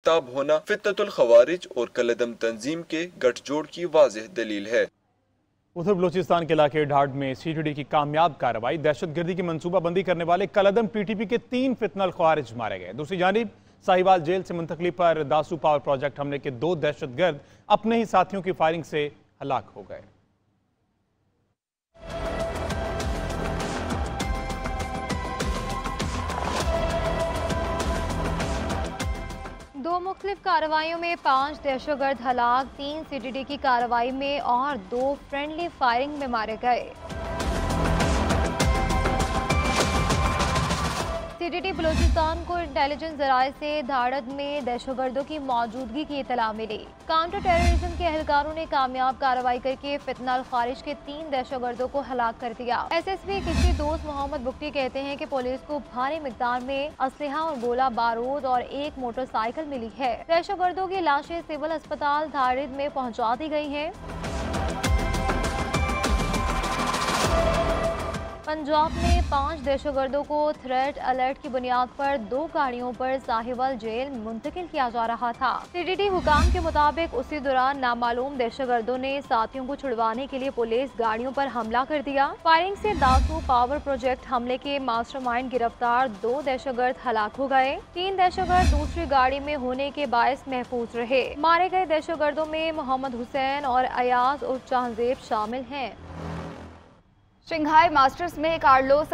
बेताब होना फितनतुल खवारिज और कलदम तंजीम के गठजोड़ की वाज़ेह दलील है। उधर बलूचिस्तान के इलाके ढाड में CTD की कामयाब कार्रवाई। दहशतगर्दी की मंसूबाबंदी करने वाले कलदम PTP के 3 फितनल खवारिज मारे गए। दूसरी जानिब साहिवाल जेल से मुंतकली पर दासू पावर प्रोजेक्ट हमले के 2 दहशतगर्द अपने ही साथियों की फायरिंग से हलाक हो गए। दो मुख्तलिफ कार्रवाइयों में 5 दहशतगर्द हलाक, 3 CTD की कार्रवाई में और 2 फ्रेंडली फायरिंग में मारे गए। CTD बलूचिस्तान को इंटेलिजेंस जराये से धाड़द में दहशतगर्दों की मौजूदगी की इतला मिली। काउंटर टेररिज्म के एहलकारों ने कामयाब कार्रवाई करके फितनल खारिज के 3 दहशतगर्दों को हलाक कर दिया। SSP किसी दोस्त मोहम्मद बुख्ती कहते हैं कि पुलिस को भारी मिकदार में असलहा और गोला बारूद और एक मोटरसाइकिल मिली है। दहशतगर्दों की लाशें सिविल अस्पताल धाड़द में पहुँचा दी गई है। पंजाब में 5 दहशतगर्दों को थ्रेट अलर्ट की बुनियाद पर 2 गाड़ियों पर साहिवाल जेल मुंतकिल किया जा रहा था। CTD हुकाम के मुताबिक उसी दौरान नामालूम दहशतगर्दों ने साथियों को छुड़वाने के लिए पुलिस गाड़ियों पर हमला कर दिया। फायरिंग से दासू पावर प्रोजेक्ट हमले के मास्टरमाइंड गिरफ्तार 2 दहशतगर्द हलाक हो गए। 3 दहशतगर्द दूसरी गाड़ी में होने के बायस महफूज रहे। मारे गए दहशतगर्दों में मोहम्मद हुसैन और अयाज उर्फ जहांजेब शामिल हैं। शंघाई मास्टर्स में कार्लोस